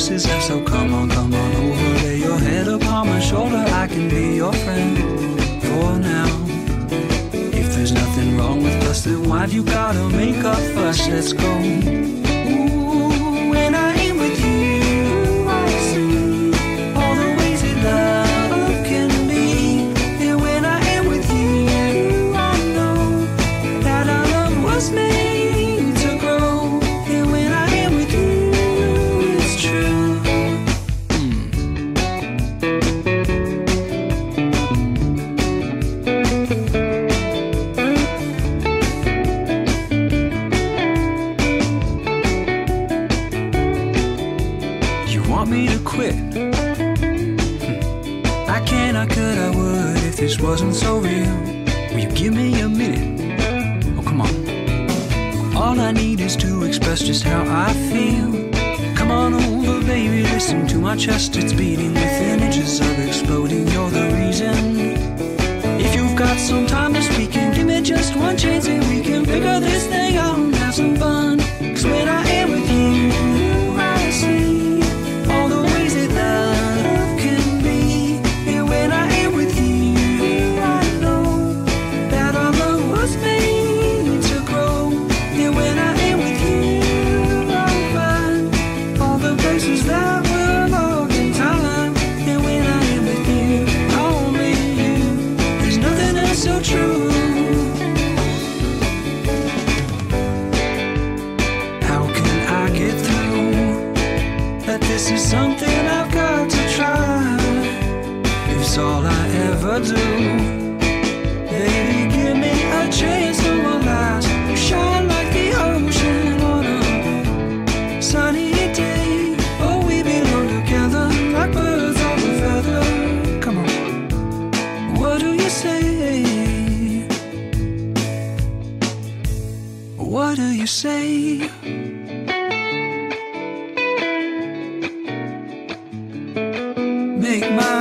excuses left, so come on over. Lay your head upon my shoulder, I can be your friend for now. If there's nothing wrong with us, then why've you gotta make a fuss? Let's go. Ooh, when I ain't with you, I see all the ways that love can be. And when I am with you, I know that our love was made to grow. And when I am with you, it's true. Want me to quit? I can, I could, I would if this wasn't so real. Will you give me a minute? Oh, come on. All I need is to express just how I feel. Come on over, baby, listen to my chest. It's beating within edges of exploding. You're the reason. If you've got some time this weekend, give me just one chance and we can figure this thing out and have some fun. 'Cause when I am with you, I see all the ways that love can be. And when I am with you, I know that our love was made to grow. And when I am with you, I'll find all the places that were lost in time. And when I am with you, only you, there's nothing else so true. How can I get through that this is something I've got to try? It's all I ever do. Baby, give me a chance to last. You shine like the ocean on a sunny day. Oh, we belong together like birds of a feather. Come on, what do you say? What do you say? Make my